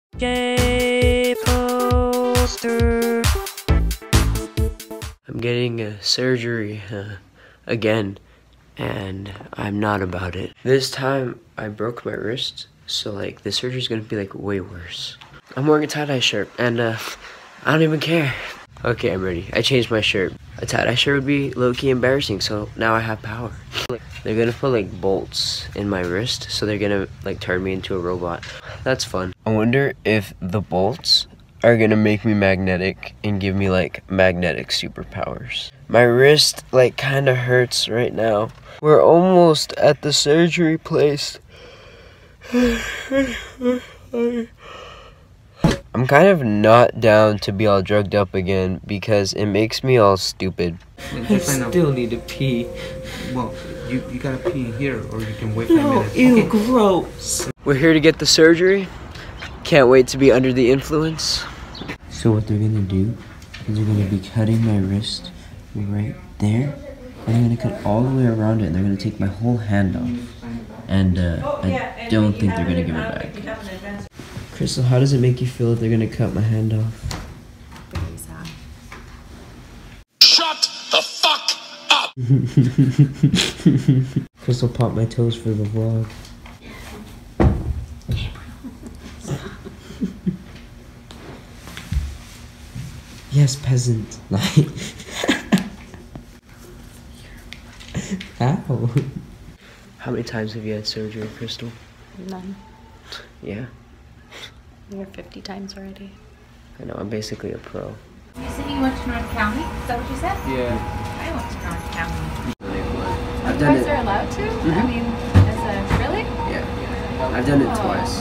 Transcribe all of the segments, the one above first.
Gay poster. I'm getting a surgery again, and I'm not about it. This time I broke my wrist, so like the surgery's gonna be like way worse. I'm wearing a tie-dye shirt, and I don't even care. Okay, I'm ready. I changed my shirt. A tie-dye shirt would be low-key embarrassing, so now I have power. They're gonna put like bolts in my wrist, so they're gonna like turn me into a robot. That's fun. I wonder if the bolts are gonna make me magnetic and give me like magnetic superpowers. My wrist like kinda hurts right now. We're almost at the surgery place. I'm kind of not down to be all drugged up again because it makes me all stupid. I still need to pee. Well, you gotta pee in here or you can wait 5 minutes. Ew, okay. Gross. We're here to get the surgery. Can't wait to be under the influence. So what they're gonna do is they're gonna be cutting my wrist right there. And they're gonna cut all the way around it and they're gonna take my whole hand off. And I don't think they're gonna give it back. Crystal, how does it make you feel that they're gonna cut my hand off? Very sad. Shut the fuck up! Crystal popped my toes for the vlog. Yes, peasant. Ow. How many times have you had surgery, Crystal? None. Yeah. You're 50 times already. I know, I'm basically a pro. You said you went to North County? Is that what you said? Yeah. I went to North County. I've You done guys it. are allowed to? Mhm. I mean, really? Yeah. I've done it Oh. twice.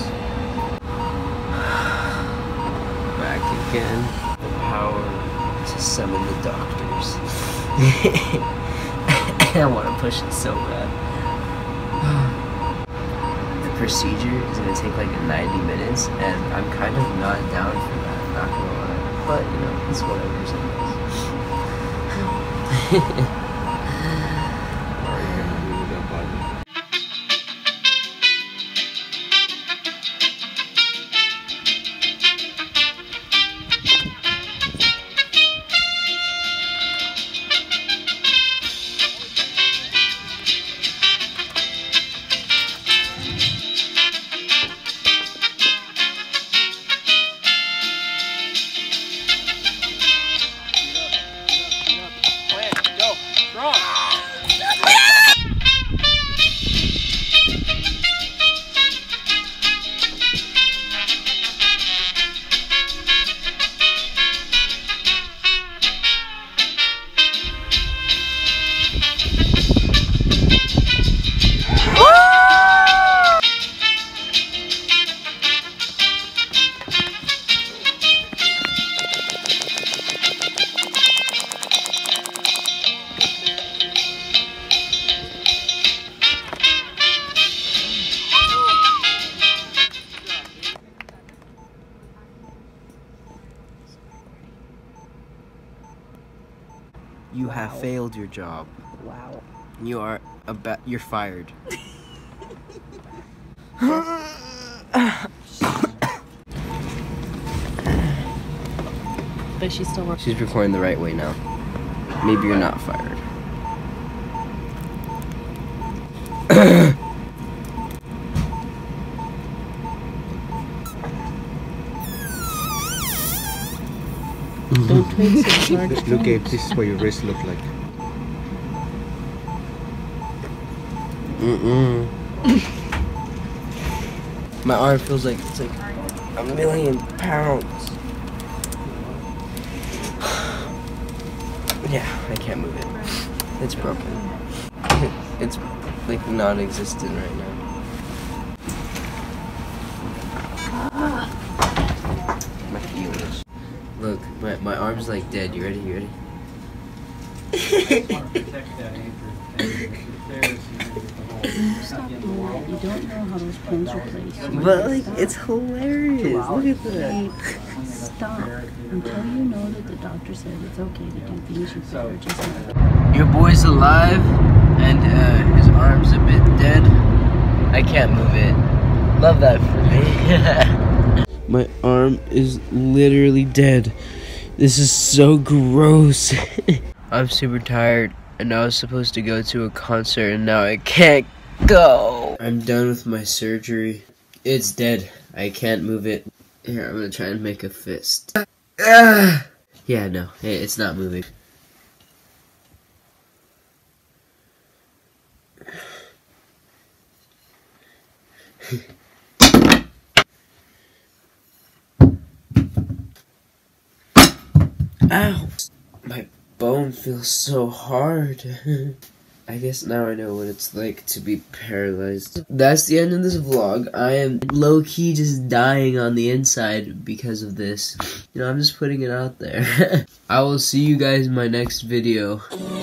Back again. The power to summon the doctors. I want to push it so bad. The procedure is going to take like 90 minutes, and I'm kind of not down for that, not going to lie. But, you know, it's whatever sometimes. You have failed your job. Wow. You're fired. But she's still working. She's recording the right way now. Maybe you're not fired. Don't twist so hard. Look at this is what your wrist look like. My arm feels like it's like a million pounds. Yeah, I can't move it. It's broken. It's like non-existent right now. My feelings. Look, my arm's like dead. You ready? You ready? Stop doing that. You don't know how those pins are placed. But like, it's hilarious. Look at that. Stop. Until you know that the doctor said it's okay to do things, you better just know. Your boy's alive, and his arm's a bit dead. I can't move it. Love that for me. My arm is literally dead. This is so gross. I'm super tired, and I was supposed to go to a concert, and now I can't go. I'm done with my surgery. It's dead. I can't move it. Here, I'm gonna try and make a fist. Yeah, no, it's not moving. Ow! My bone feels so hard. I guess now I know what it's like to be paralyzed. That's the end of this vlog. I am low-key just dying on the inside because of this. You know, I'm just putting it out there. I will see you guys in my next video.